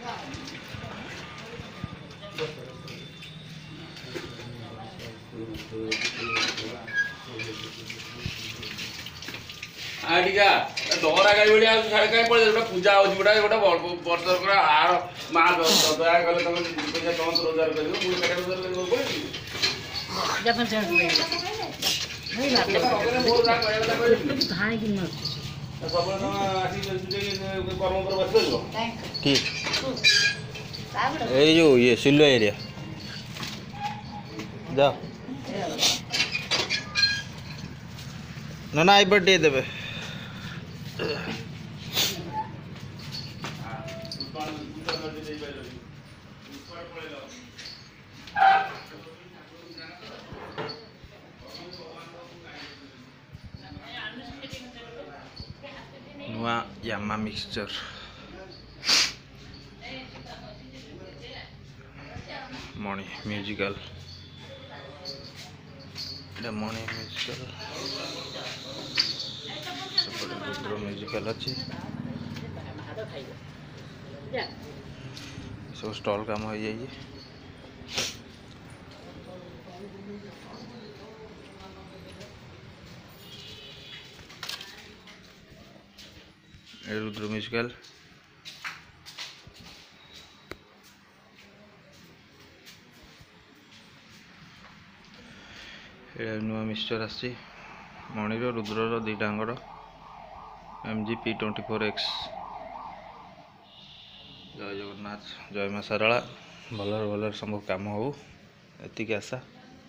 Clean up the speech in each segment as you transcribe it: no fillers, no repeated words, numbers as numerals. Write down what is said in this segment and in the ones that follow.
आडिका डरा गाड़ी बड़ी आ सारे काय पड़े गोटा पूजा होची गोटा गोटा बर्तर कर आर मा दया गले तुम पैसा तुम रोजगार कर मु केटा रोजगार कर बोल जपन से नहीं बात मोर ना कहला कोई धान की मत सब आसी कर्म पर बस लो की ए जो ये सिल्लो एरिया जा ना ना आई बर्थडे देबे नुआ यामा mixture Mani musical Mani musical Rudra musical अच्छी सब स्टॉल काम हो जाइए रुद्र म्यूजिकल नुआ मिक्सचर आसी मणिर रुद्रर दीटांगर MG P24X जय जगन्नाथ जय मां सारला भलर भलर सब काम हो एतिक आशा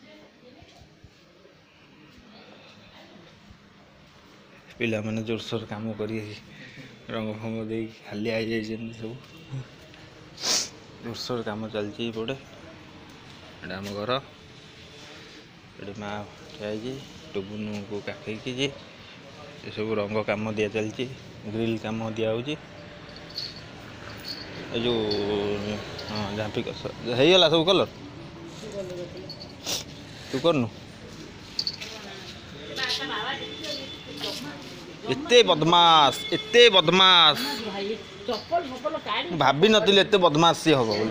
पिला मैंने जोरसोर काम कर रंग फंग दे खाली आई जाए सब जोरसोर काम चलती पड़े आम घर ये माँ ठिया टुबुन को काखी ये सब रंग काम दिया चलती ग्रिल काम दिया हो जो हाँ झांपी कस होगला सब कलर तू करनु एते बदमाश भाभी नी एते बदमाश सी हम बोली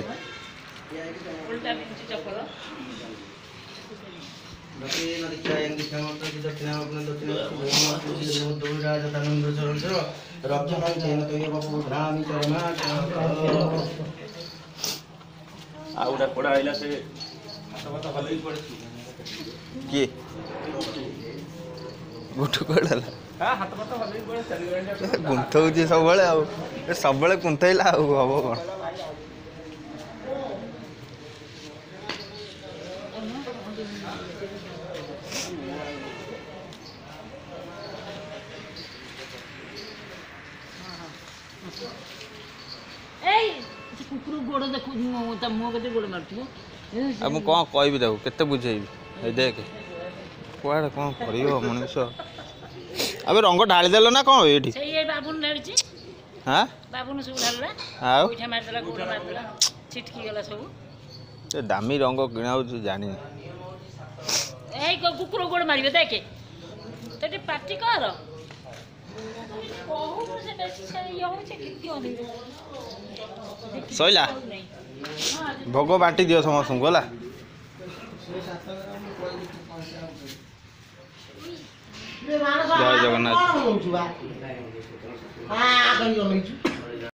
किए गुटु कड़ा गुंथौची सब गुंथैला हम कौन कुकुर गोड़ देखो मुँह के गोड़ मार अब मुझे कौन कह केते बुझेबी देख कुआड़े कौन कर मनीष अब रंग ढाली देल ना कौन ये बाबुन ढाली हाँ बाबुन सब ढाला गोइठा मारदेला गोड़ मारदेला छिटकी गला सब दामी रंग किणा जानी ए कुकुर गोड़ मारिबे देखे तो पार्टी कर सैला भोग बांटी दियो समस्त गला जय जगन्नाथ